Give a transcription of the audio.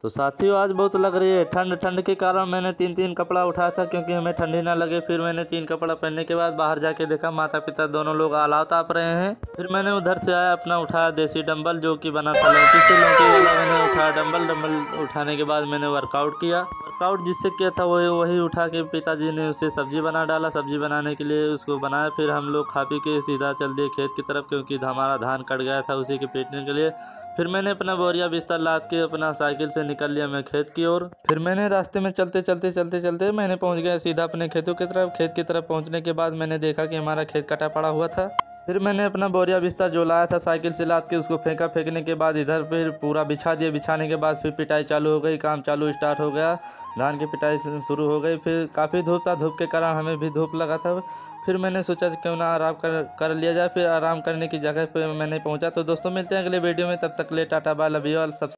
तो साथियों आज बहुत लग रही है ठंड। ठंड के कारण मैंने तीन कपड़ा उठाया था क्योंकि हमें ठंडी ना लगे। फिर मैंने 3 कपड़ा पहनने के बाद बाहर जाके देखा माता पिता दोनों लोग अलाव ताप रहे हैं। फिर मैंने उधर से आया अपना उठाया देसी डंबल जो कि बना था लौकी से। लौकी वाला मैंने उठाया डंबल उठाने के बाद मैंने वर्कआउट किया। वर्कआउट जिससे किया था वही उठा के पिताजी ने उसे सब्जी बना डाला। सब्जी बनाने के लिए उसको बनाया। फिर हम लोग खा पी के सीधा चल दिए खेत की तरफ क्योंकि हमारा धान कट गया था उसी के पीटने के लिए। फिर मैंने अपना बोरिया बिस्तर लाद के अपना साइकिल से निकल लिया मैं खेत की ओर। फिर मैंने रास्ते में चलते मैंने पहुंच गया सीधा अपने खेतों की तरफ। खेत की तरफ पहुंचने के बाद मैंने देखा कि हमारा खेत कटा पड़ा हुआ था। फिर मैंने अपना बोरिया बिस्तर जो लाया था साइकिल से लाद के उसको फेंका। फेंकने के बाद इधर फिर पूरा बिछा दिया। बिछाने के बाद फिर पिटाई चालू हो गई। काम चालू स्टार्ट हो गया। धान की पिटाई शुरू हो गई। फिर काफ़ी धूप था। धूप के कारण हमें भी धूप लगा था। फिर मैंने सोचा क्यों ना आराम कर लिया जाए। फिर आराम करने की जगह पे मैंने पहुंचा। तो दोस्तों मिलते हैं अगले वीडियो में, तब तक ले ta-ta bye love you all.